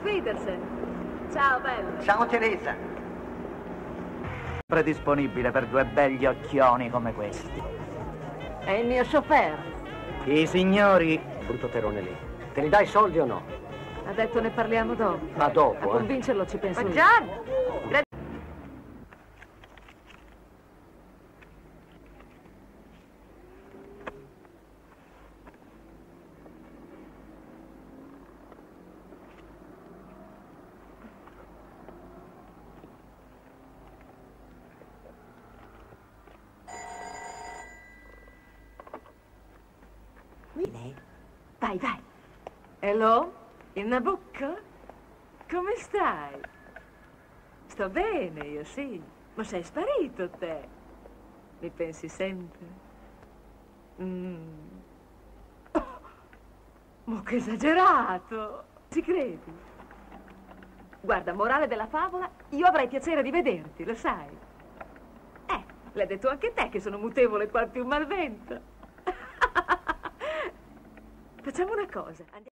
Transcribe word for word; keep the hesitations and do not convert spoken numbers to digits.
Wiedersehen. Ciao, bello. Ciao, Teresa. Predisponibile per due belli occhioni come questi. È il mio chauffeur. I signori... Brutto terone lì. Te li dai soldi o no? Ha detto ne parliamo dopo. Ma dopo, A eh. convincerlo ci penso io. Buongiorno. Vai, vai. Hello? Il Nabucco? Come stai? Sto bene, io sì. Ma sei sparito te. Mi pensi sempre? Mm. Oh, ma che esagerato! Ci credi? Guarda, morale della favola, io avrei piacere di vederti, lo sai. Eh, l'hai detto anche te che sono mutevole quanto un malvento. Facciamo una cosa. Andiamo...